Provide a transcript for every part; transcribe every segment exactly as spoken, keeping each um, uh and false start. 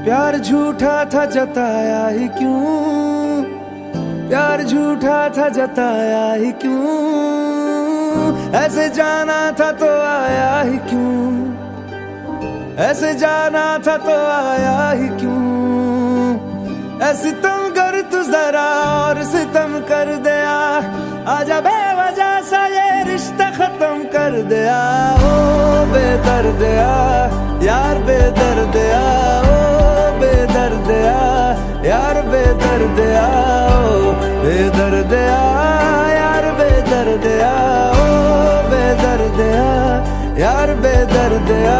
प्यार झूठा था जताया ही क्यों, प्यार झूठा था जताया ही क्यों, ऐसे जाना था तो आया ही क्यों, ऐसे जाना था तो आया ही क्यों। ऐसे तुम कर तू जरा और सितम कर दिया, आजा बेवजह सा ये रिश्ता खत्म कर दिया। ओ बेदर्दिया यार बेदर्दिया, ओ बेदर्दिया यार बेदर्दिया, ओ बेदर्दिया यार बेदर्दिया, ओ बेदर्दिया यार बेदर्दिया।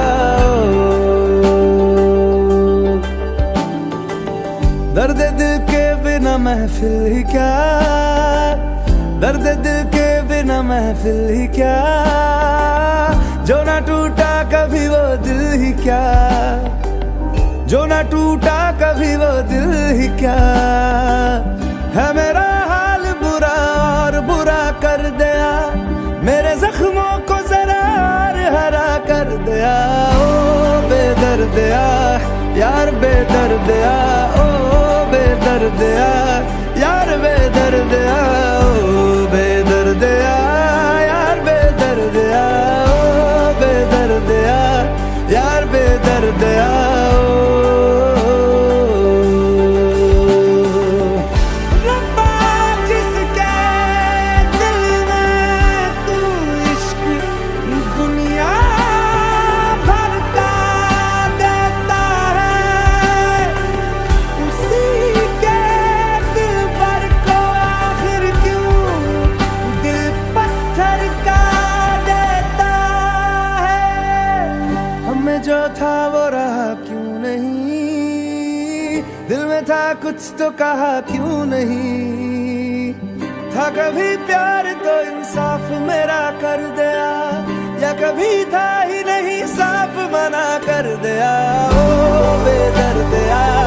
दर्द दिल के बिना महफिल ही क्या, दर्द दिल के बिना महफिल ही क्या, जो ना टूटा कभी वो दिल ही क्या, जो ना टूटा कभी वो दिल ही क्या। है मेरा हाल बुरा और बुरा कर दिया, मेरे जख्मों को जरा और हरा कर दिया। ओ बेदर्दिया यार बेदर्दिया, ओ बेदर्दिया यार बेदर्दिया, ओ बेदर्दिया यार बेदर्दिया, ओ बेदर्दिया यार बेदर्दिया। जो था वो रहा क्यों नहीं, दिल में था कुछ तो कहा क्यों नहीं। था कभी प्यार तो इंसाफ मेरा कर दिया, या कभी था ही नहीं साफ मना कर दिया। ओ बेदर्दिया